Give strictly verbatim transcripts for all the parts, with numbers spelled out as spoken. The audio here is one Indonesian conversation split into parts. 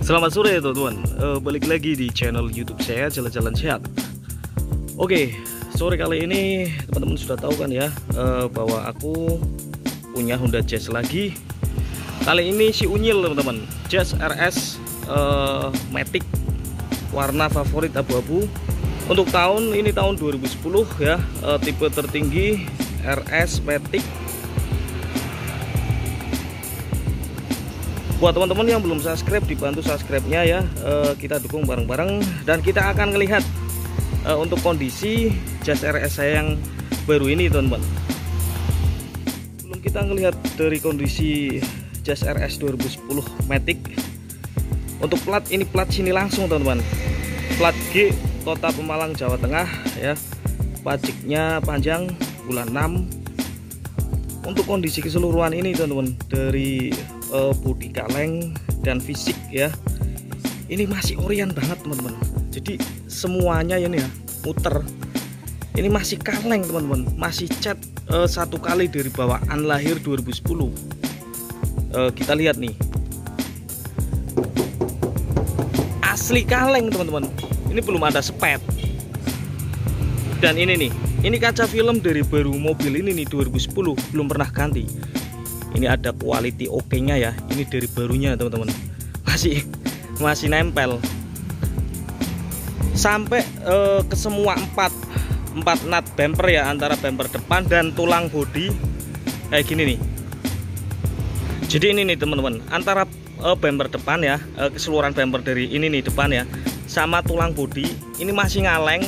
Selamat sore teman-teman, uh, balik lagi di channel YouTube saya Jalan-Jalan Sehat. Oke, sore kali ini teman-teman sudah tahu kan ya uh, bahwa aku punya Honda Jazz lagi. Kali ini si unyil teman-teman, Jazz R S uh, Matic warna favorit abu-abu. Untuk tahun ini tahun dua ribu sepuluh ya, uh, tipe tertinggi R S Matic. Buat teman-teman yang belum subscribe, dibantu subscribe-nya ya. E, kita dukung bareng-bareng dan kita akan melihat e, untuk kondisi Jazz R S saya yang baru ini teman-teman. Sebelum kita melihat dari kondisi Jazz R S dua ribu sepuluh Matic, untuk plat ini plat sini langsung teman-teman. Plat G, Kota Pemalang, Jawa Tengah ya. Pajaknya panjang, bulan enam. Untuk kondisi keseluruhan ini teman-teman, dari uh, bodi kaleng dan fisik ya, ini masih orian banget teman-teman. Jadi semuanya ini ya muter, ini masih kaleng teman-teman, masih cat uh, satu kali dari bawaan lahir dua ribu sepuluh. uh, Kita lihat nih, asli kaleng teman-teman, ini belum ada spet. Dan ini nih, ini kaca film dari baru mobil ini nih dua ribu sepuluh, belum pernah ganti. Ini ada quality oke-nya ya. Ini dari barunya teman-teman. Masih masih nempel. Sampai eh, ke semua empat empat nut bumper ya, antara bumper depan dan tulang bodi kayak gini nih. Jadi ini nih teman-teman, antara eh, bumper depan ya, eh, keseluruhan bumper dari ini nih depan ya, sama tulang bodi ini masih ngaleng.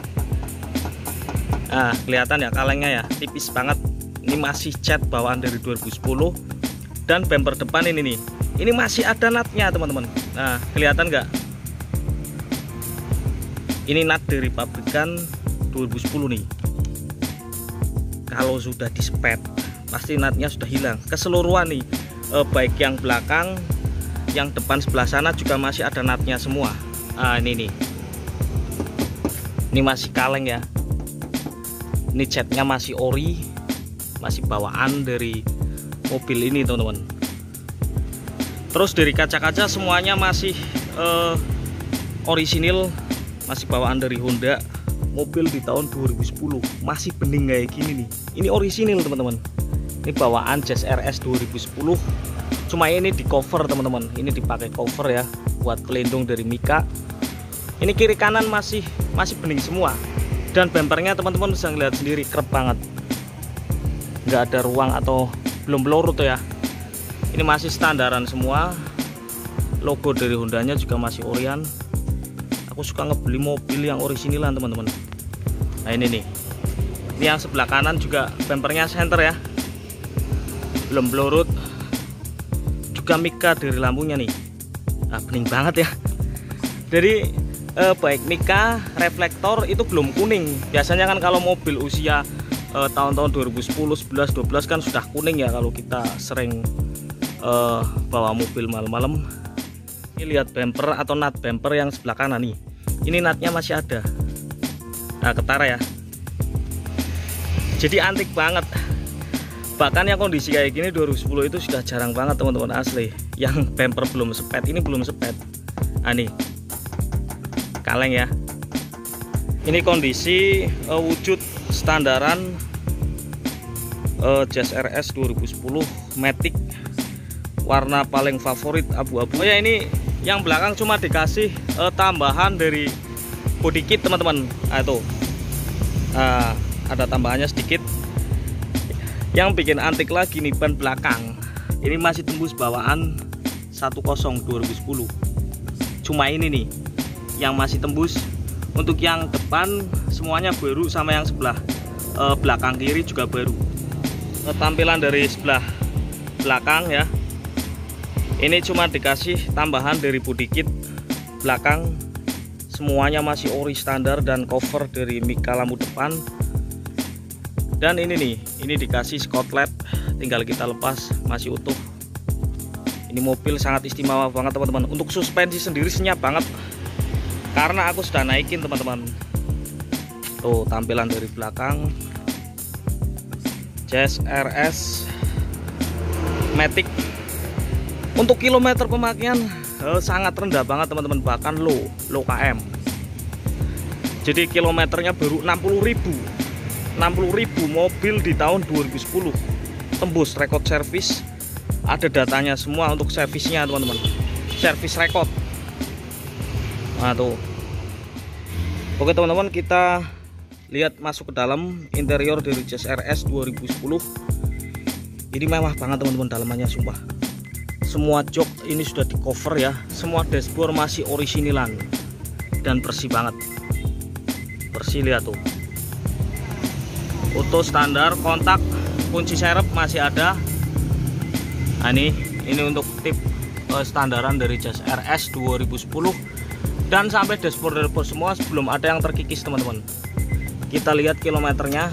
Nah, kelihatan ya kalengnya ya, tipis banget. Ini masih cat bawaan dari dua ribu sepuluh. Dan bumper depan ini nih, ini masih ada nutnya teman-teman. Nah, kelihatan nggak? Ini nut dari pabrikan dua ribu sepuluh nih. Kalau sudah dispet, pasti nutnya sudah hilang. Keseluruhan nih, eh, baik yang belakang, yang depan sebelah sana juga masih ada nutnya semua. Nah, ini nih, ini masih kaleng ya. Ini catnya masih ori, masih bawaan dari mobil ini teman-teman. Terus dari kaca-kaca semuanya masih uh, orisinil, masih bawaan dari Honda. Mobil di tahun dua ribu sepuluh masih bening kayak gini nih. Ini orisinil teman-teman. Ini bawaan Jazz R S dua ribu sepuluh. Cuma ini di cover teman-teman. Ini dipakai cover ya, buat pelindung dari mika. Ini kiri kanan masih masih bening semua. Dan bumpernya teman-teman bisa ngeliat sendiri, kerep banget, nggak ada ruang atau belum peluru tuh ya. Ini masih standaran semua. Logo dari Hondanya juga masih orian. Aku suka ngebeli mobil yang orisinilan teman-teman. Nah ini nih, ini yang sebelah kanan juga bumpernya center ya, belum pelurut. Juga mika dari lampunya nih, nah, bening banget ya. Jadi Eh, baik mika, reflektor itu belum kuning. Biasanya kan kalau mobil usia eh, tahun-tahun dua ribu sepuluh, sebelas, dua belas kan sudah kuning ya kalau kita sering eh, bawa mobil malam-malam. Ini lihat bumper atau nut bumper yang sebelah kanan nih. Ini nutnya masih ada. Nah, ketara ya. Jadi antik banget. Bahkan yang kondisi kayak gini dua ribu sepuluh itu sudah jarang banget teman-teman, asli. Yang bumper belum sepet, ini belum sepet. Nah nih, kaleng ya. Ini kondisi uh, wujud standaran uh, Jazz R S dua ribu sepuluh Matic warna paling favorit abu-abu. Oh ya, ini yang belakang cuma dikasih uh, tambahan dari body kit teman-teman. Nah, itu uh, ada tambahannya sedikit. Yang bikin antik lagi nih, ban belakang ini masih tembus bawaan sepuluh dua ribu sepuluh. Cuma ini nih yang masih tembus. Untuk yang depan semuanya baru, sama yang sebelah eh, belakang kiri juga baru. Tampilan dari sebelah belakang ya, ini cuma dikasih tambahan dari body kit belakang. Semuanya masih ori standar dan cover dari mika lampu depan. Dan ini nih, ini dikasih skotlet, tinggal kita lepas, masih utuh. Ini mobil sangat istimewa banget teman-teman. Untuk suspensi sendiri senyap banget, karena aku sudah naikin teman-teman. Tuh tampilan dari belakang Jazz R S Matic. Untuk kilometer pemakaian eh, sangat rendah banget teman-teman, bahkan low low K M. Jadi kilometernya baru enam puluh ribu. enam puluh ribu mobil di tahun dua ribu sepuluh tembus rekod servis. Ada datanya semua untuk servisnya teman-teman, servis rekod. Nah tuh. Oke teman-teman, kita lihat masuk ke dalam interior dari Jazz R S dua ribu sepuluh. Ini mewah banget teman-teman, dalamannya sumpah. Semua jok ini sudah di cover ya. Semua dashboard masih originalan dan bersih banget. Bersih, lihat tuh. Auto standar, kontak, kunci serep masih ada. Nah ini ini untuk tip uh, standaran dari Jazz R S dua ribu sepuluh. Dan sampai dashboard dashboard semua belum ada yang terkikis teman-teman. Kita lihat kilometernya.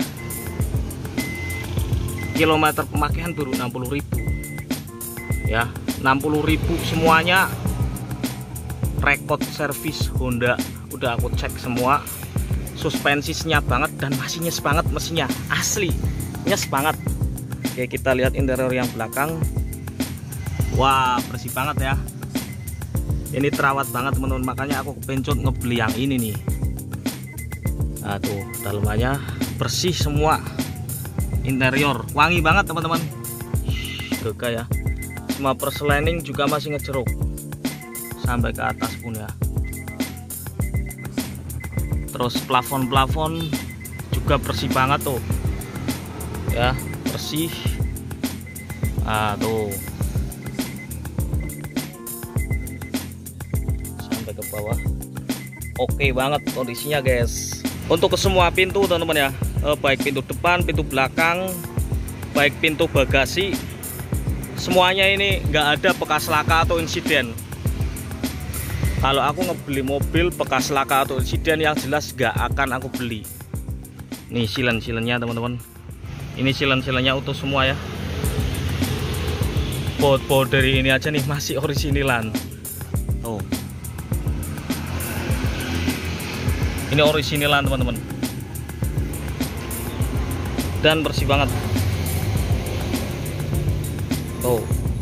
Kilometer pemakaian baru enam puluh ribu. Ya, enam puluh ribu semuanya rekod servis Honda. Udah aku cek semua. Suspensi senyap banget dan masih nyes banget mesinnya. Asli, nyes banget. Oke, kita lihat interior yang belakang. Wah, bersih banget ya. Ini terawat banget teman-teman, makanya aku kepencot ngebeli yang ini nih. Nah tuh, dalamannya bersih semua. Interior wangi banget teman-teman, gagah ya. Semua perselining juga masih ngejeruk sampai ke atas pun ya. Terus plafon-plafon juga bersih banget tuh ya, bersih. Nah tuh, sampai ke bawah. Oke banget kondisinya guys. Untuk ke semua pintu teman-teman ya, eh, baik pintu depan, pintu belakang, baik pintu bagasi, semuanya ini nggak ada bekas laka atau insiden. Kalau aku ngebeli mobil bekas laka atau insiden yang jelas nggak akan aku beli. Nih silen-silennya teman-teman, ini silen-silennya utuh semua ya. Baut-baut dari ini aja nih masih originalan. Tuh, ini originalan teman-teman, dan bersih banget. Tuh,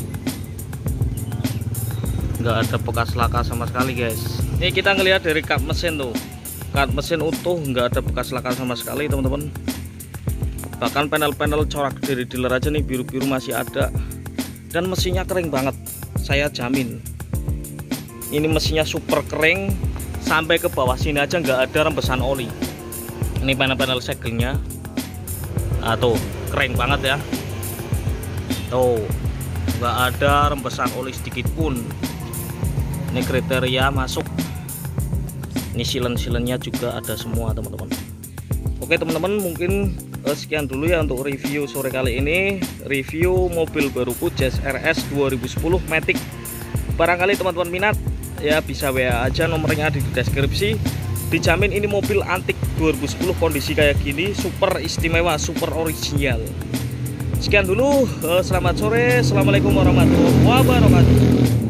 nggak ada bekas laka sama sekali guys. Ini kita ngelihat dari kap mesin tuh, kap mesin utuh, nggak ada bekas laka sama sekali teman-teman. Bahkan panel-panel corak dari dealer aja nih biru-biru masih ada, dan mesinnya kering banget, saya jamin. Ini mesinnya super kering, sampai ke bawah sini aja nggak ada rembesan oli. Ini panel-panel segelnya, nah tuh kering banget ya. Tuh, nggak ada rembesan oli sedikit pun. Ini kriteria masuk. Ini silen-silennya juga ada semua teman-teman. Oke teman-teman, mungkin eh, sekian dulu ya untuk review sore kali ini. Review mobil baruku Jazz R S dua ribu sepuluh Matic. Barangkali teman-teman minat ya, bisa W A aja, nomornya ada di deskripsi. Dijamin ini mobil antik dua ribu sepuluh, kondisi kayak gini super istimewa, super original. Sekian dulu, selamat sore, assalamualaikum warahmatullahi wabarakatuh.